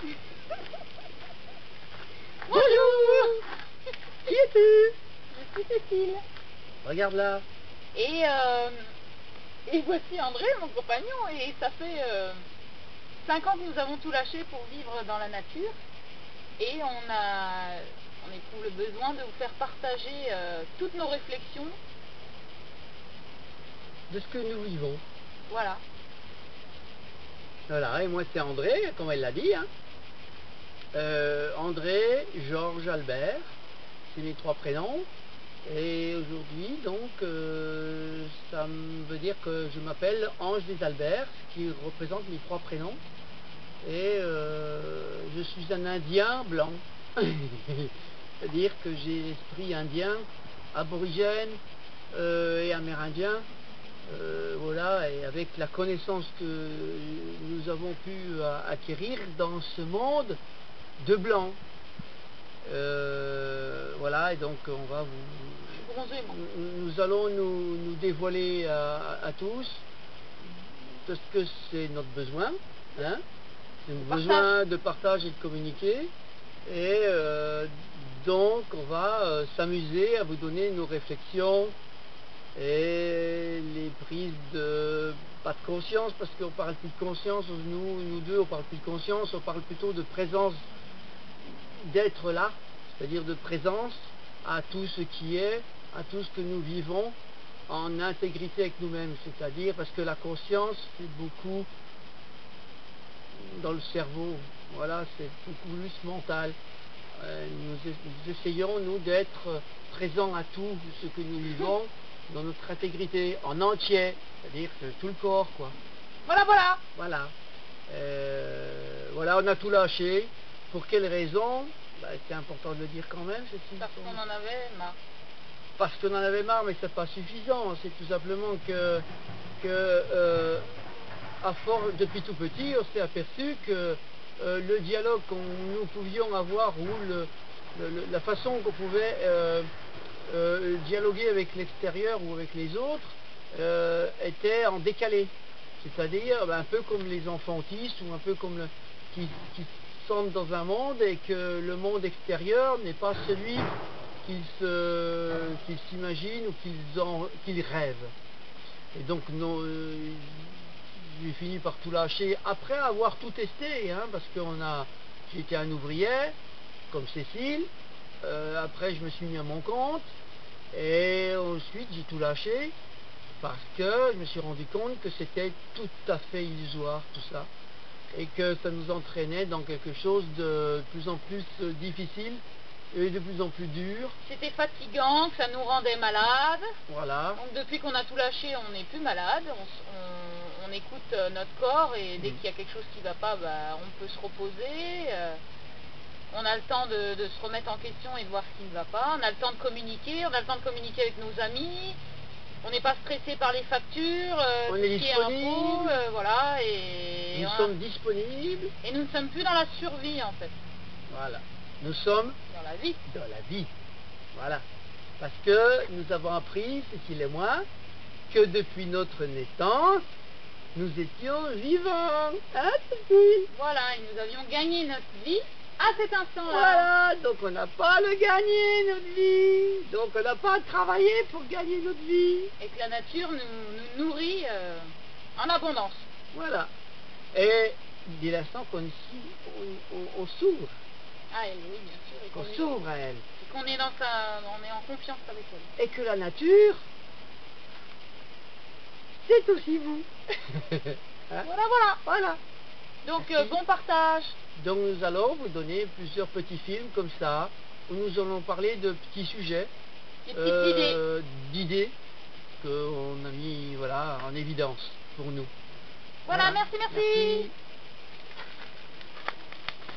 Bonjour. Qui es-tu? Je suis Cécile. Regarde là. Et voici André, mon compagnon, et ça fait 5 ans que nous avons tout lâché pour vivre dans la nature. Et on éprouve le besoin de vous faire partager toutes nos réflexions. De ce que nous vivons. Voilà. Voilà, et moi c'est André, comme elle l'a dit. Hein. André, Georges, Albert, c'est mes 3 prénoms. Et aujourd'hui, donc, ça veut dire que je m'appelle Ange des Alberts, ce qui représente mes 3 prénoms. Et je suis un Indien blanc. C'est-à-dire que j'ai l'esprit indien, aborigène et amérindien. Voilà, et avec la connaissance que nous avons pu acquérir dans ce monde de blanc. Voilà, et donc on va nous allons nous dévoiler à tous parce que c'est notre besoin, hein, c'est notre besoin de partage et de communiquer, et donc on va s'amuser à vous donner nos réflexions et les prises de, pas de conscience, parce qu'on parle plus de conscience, nous deux on parle plus de conscience, on parle plutôt de présence, d'être là, c'est-à-dire de présence à tout ce qui est, à tout ce que nous vivons en intégrité avec nous-mêmes, c'est-à-dire parce que la conscience c'est beaucoup dans le cerveau, voilà, c'est beaucoup plus mental. Nous essayons nous d'être présents à tout ce que nous vivons dans notre intégrité, en entier, c'est-à-dire que tout le corps, quoi. Voilà. Voilà, on a tout lâché. Pour quelle raison? C'est important de le dire quand même. Parce qu'on en avait marre. Parce qu'on en avait marre, mais c'est pas suffisant. C'est tout simplement que à force, depuis tout petit, on s'est aperçu que le dialogue que nous pouvions avoir, ou la façon qu'on pouvait dialoguer avec l'extérieur ou avec les autres était en décalé. C'est-à-dire un peu comme les enfants autistes, ou un peu comme qui sont dans un monde et que le monde extérieur n'est pas celui qu'ils s'imaginent ou qu'ils rêvent. Et donc j'ai fini par tout lâcher après avoir tout testé, hein, parce que j'étais un ouvrier comme Cécile, après je me suis mis à mon compte et ensuite j'ai tout lâché parce que je me suis rendu compte que c'était tout à fait illusoire tout ça, et que ça nous entraînait dans quelque chose de plus en plus difficile et de plus en plus dur. C'était fatigant, que ça nous rendait malades. Voilà. Donc depuis qu'on a tout lâché, on n'est plus malade, on écoute notre corps, et dès qu'il y a quelque chose qui ne va pas, on peut se reposer. On a le temps de se remettre en question et de voir ce qui ne va pas. On a le temps de communiquer, avec nos amis. On n'est pas stressé par les factures, on est disponible, voilà, nous sommes disponibles. Et nous ne sommes plus dans la survie en fait. Voilà, nous sommes dans la vie. Voilà, parce que nous avons appris, Cécile et moi, que depuis notre naissance, nous étions vivants. Hein, Cécile? Voilà, et nous avions gagné notre vie à cet instant-là. Voilà, donc on n'a pas à le gagner, notre vie. Donc on n'a pas à travailler pour gagner notre vie. Et que la nature nous nourrit en abondance. Voilà. Et dès l'instant qu'on on s'ouvre. À elle, oui, bien sûr. Qu'on s'ouvre à elle. Et qu'on est on est en confiance avec elle. Et que la nature, c'est aussi vous. Hein? Voilà. Donc bon partage. Donc nous allons vous donner plusieurs petits films comme ça, où nous allons parler de petits sujets, d'idées qu'on a mis en évidence pour nous. Voilà. Merci.